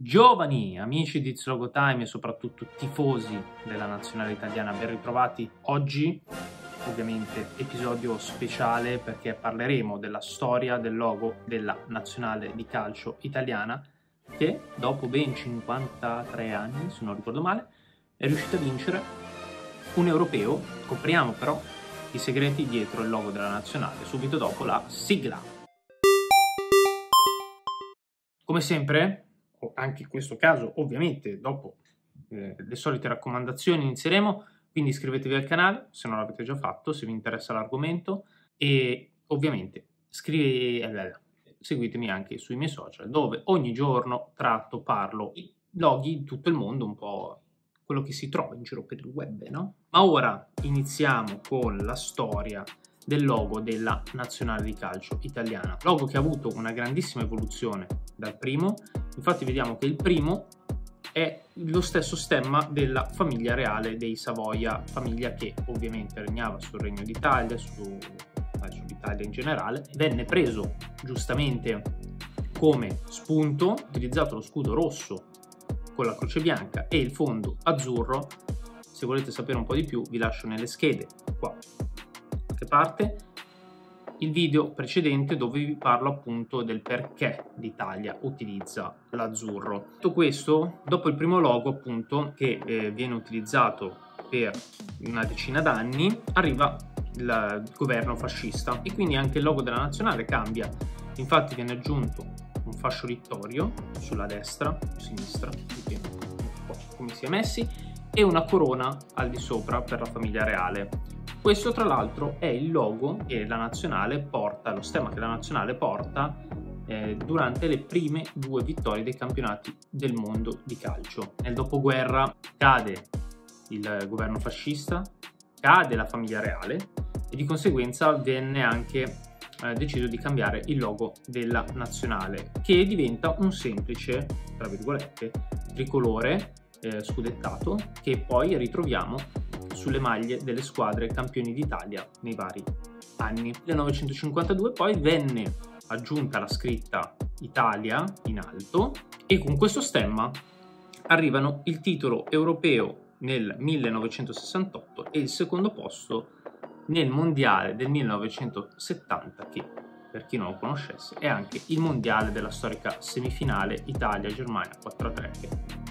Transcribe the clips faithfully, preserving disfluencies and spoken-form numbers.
Giovani amici di Slogo Time e soprattutto tifosi della nazionale italiana, ben ritrovati. Oggi ovviamente episodio speciale perché parleremo della storia del logo della nazionale di calcio italiana che dopo ben cinquantatré anni, se non ricordo male, è riuscita a vincere un europeo. Scopriamo però i segreti dietro il logo della nazionale subito dopo la sigla. Come sempre, anche in questo caso ovviamente dopo eh, le solite raccomandazioni inizieremo, quindi iscrivetevi al canale se non l'avete già fatto, se vi interessa l'argomento, e ovviamente scrive, eh, seguitemi anche sui miei social dove ogni giorno tratto, parlo i loghi di tutto il mondo, un po' quello che si trova in giro per il web, no? Ma ora iniziamo con la storia del logo della nazionale di calcio italiana, logo che ha avuto una grandissima evoluzione dal primo. Infatti vediamo che il primo è lo stesso stemma della famiglia reale dei Savoia, famiglia che ovviamente regnava sul Regno d'Italia, su, eh, sull'Italia in generale. Venne preso giustamente come spunto, utilizzato lo scudo rosso con la croce bianca e il fondo azzurro. Se volete sapere un po' di più vi lascio nelle schede qua che parte il video precedente dove vi parlo appunto del perché l'Italia utilizza l'azzurro. Tutto questo dopo il primo logo appunto che eh, viene utilizzato per una decina d'anni, arriva il governo fascista e quindi anche il logo della nazionale cambia. Infatti viene aggiunto un fascio littorio sulla destra o sinistra, dipende un po' come si è messi, e una corona al di sopra per la famiglia reale. Questo tra l'altro è il logo che la nazionale porta, lo stemma che la nazionale porta eh, durante le prime due vittorie dei campionati del mondo di calcio. Nel dopoguerra cade il governo fascista, cade la famiglia reale e di conseguenza venne anche eh, deciso di cambiare il logo della nazionale, che diventa un semplice, tra virgolette, tricolore eh, scudettato che poi ritroviamo sulle maglie delle squadre campioni d'Italia nei vari anni. Nel millenovecentocinquantadue poi venne aggiunta la scritta Italia in alto e con questo stemma arrivano il titolo europeo nel millenovecentosessantotto e il secondo posto nel mondiale del millenovecentosettanta, che per chi non lo conoscesse è anche il mondiale della storica semifinale Italia-Germania quattro a tre.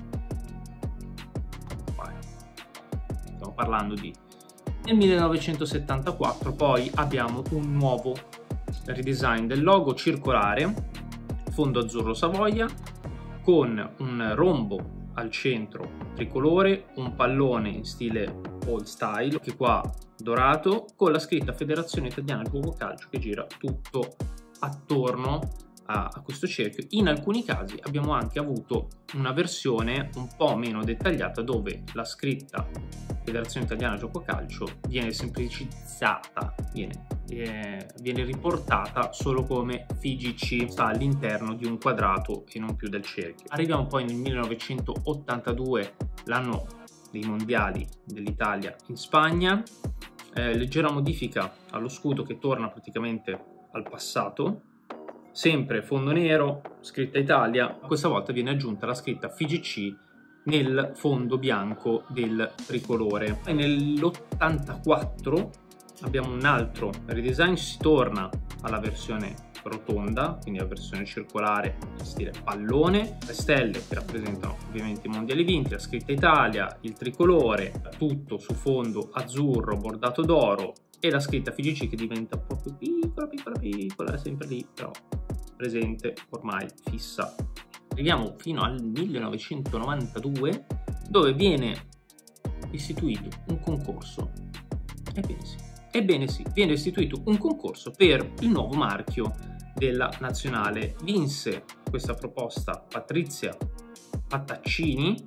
Stiamo parlando di nel millenovecentosettantaquattro. Poi abbiamo un nuovo redesign del logo circolare, fondo azzurro Savoia con un rombo al centro tricolore, un pallone in stile old style che qua dorato con la scritta Federazione Italiana Gioco Calcio che gira tutto attorno a, a questo cerchio. In alcuni casi abbiamo anche avuto una versione un po' meno dettagliata dove la scritta Federazione Italiana Gioco Calcio viene semplicizzata, viene, eh, viene riportata solo come F I G C, sta all'interno di un quadrato e non più del cerchio. Arriviamo poi nel millenovecentottantadue, l'anno dei mondiali dell'Italia in Spagna, eh, leggera modifica allo scudo che torna praticamente al passato, sempre fondo nero, scritta Italia, questa volta viene aggiunta la scritta F I G C nel fondo bianco del tricolore. E nell'ottantaquattro abbiamo un altro redesign, si torna alla versione rotonda, quindi la versione circolare in stile pallone, le stelle che rappresentano ovviamente i mondiali vinti, la scritta Italia, il tricolore, tutto su fondo azzurro bordato d'oro e la scritta F I G C che diventa proprio piccola piccola piccola, sempre lì però presente, ormai fissa. Arriviamo fino al millenovecentonovantadue dove viene istituito un concorso. Ebbene sì, ebbene sì, viene istituito un concorso per il nuovo marchio della nazionale. Vinse questa proposta Patrizia Pattaccini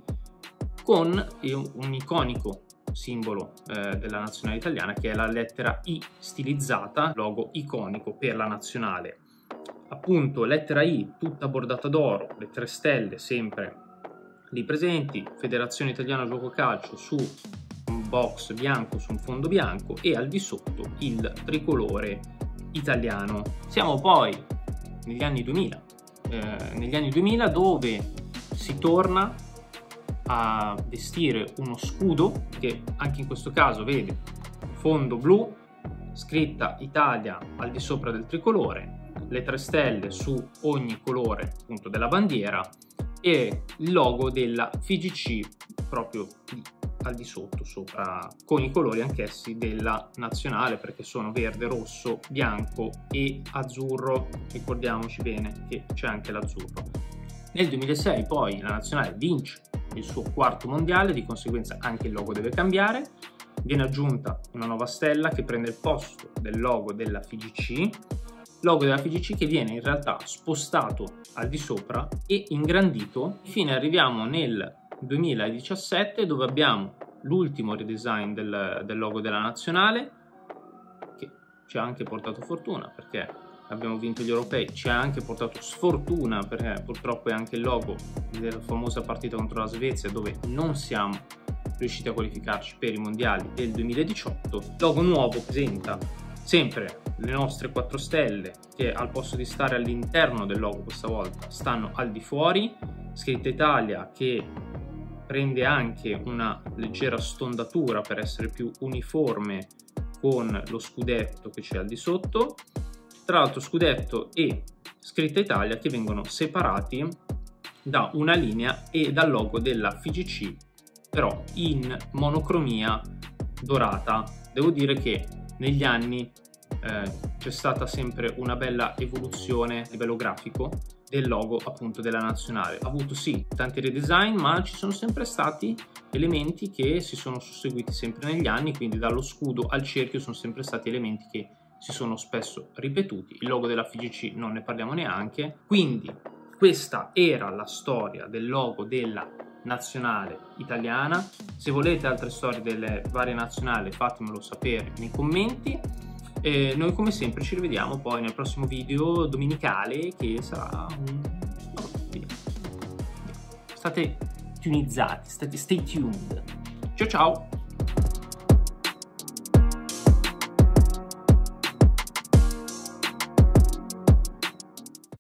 con un iconico simbolo eh, della nazionale italiana che è la lettera I stilizzata, logo iconico per la nazionale. Appunto lettera I tutta bordata d'oro, le tre stelle sempre lì presenti, Federazione Italiana Gioco Calcio su un box bianco su un fondo bianco e al di sotto il tricolore italiano. Siamo poi negli anni duemila, eh, negli anni duemila dove si torna a vestire uno scudo che anche in questo caso vede fondo blu, scritta Italia al di sopra del tricolore, le tre stelle su ogni colore appunto della bandiera e il logo della F I G C proprio lì al di sotto, sopra, con i colori anch'essi della nazionale, perché sono verde, rosso, bianco e azzurro. Ricordiamoci bene che c'è anche l'azzurro. Nel duemilasei poi la nazionale vince il suo quarto mondiale, di conseguenza anche il logo deve cambiare. Viene aggiunta una nuova stella che prende il posto del logo della F I G C, logo della F I G C che viene in realtà spostato al di sopra e ingrandito. Infine arriviamo nel duemiladiciassette, dove abbiamo l'ultimo redesign del, del logo della nazionale, che ci ha anche portato fortuna perché abbiamo vinto gli europei, ci ha anche portato sfortuna perché purtroppo è anche il logo della famosa partita contro la Svezia, dove non siamo riusciti a qualificarci per i mondiali del duemiladiciotto. Il logo nuovo presenta sempre le nostre quattro stelle che al posto di stare all'interno del logo questa volta stanno al di fuori, scritta Italia che prende anche una leggera stondatura per essere più uniforme con lo scudetto che c'è al di sotto. Tra l'altro scudetto e scritta Italia che vengono separati da una linea e dal logo della F I G C, però in monocromia dorata. Devo dire che negli anni eh, c'è stata sempre una bella evoluzione a livello grafico del logo appunto della nazionale. Ha avuto sì tanti redesign, ma ci sono sempre stati elementi che si sono susseguiti sempre negli anni, quindi dallo scudo al cerchio sono sempre stati elementi che si sono spesso ripetuti. Il logo della F I G C non ne parliamo neanche. Quindi questa era la storia del logo della nazionale italiana. Se volete altre storie delle varie nazionali fatemelo sapere nei commenti. E noi come sempre ci rivediamo poi nel prossimo video domenicale, che sarà un... no, vediamo. State tunizzati, state stay tuned. Ciao ciao!